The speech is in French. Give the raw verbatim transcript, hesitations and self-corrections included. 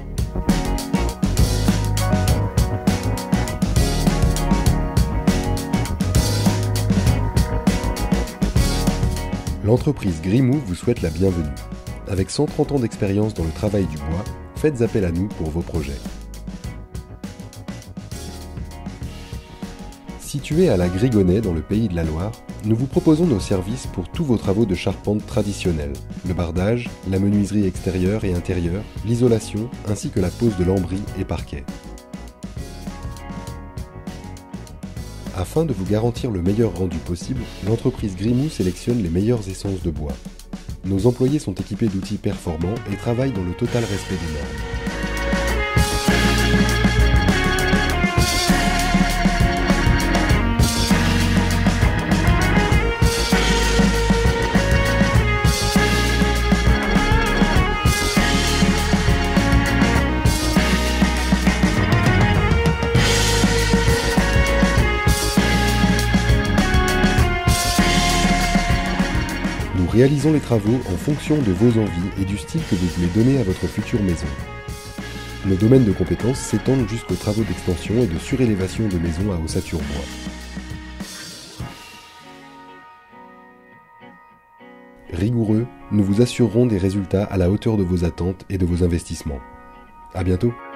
L'entreprise Grimou vous souhaite la bienvenue. Avec cent trente ans d'expérience dans le travail du bois, faites appel à nous pour vos projets. Situé à la Grigonnet dans le pays de la Loire, nous vous proposons nos services pour tous vos travaux de charpente traditionnels, le bardage, la menuiserie extérieure et intérieure, l'isolation ainsi que la pose de lambris et parquets. Afin de vous garantir le meilleur rendu possible, l'entreprise Grimou sélectionne les meilleures essences de bois. Nos employés sont équipés d'outils performants et travaillent dans le total respect des normes. Nous réalisons les travaux en fonction de vos envies et du style que vous voulez donner à votre future maison. Nos domaines de compétences s'étendent jusqu'aux travaux d'extension et de surélévation de maisons à ossature bois. Rigoureux, nous vous assurerons des résultats à la hauteur de vos attentes et de vos investissements. À bientôt!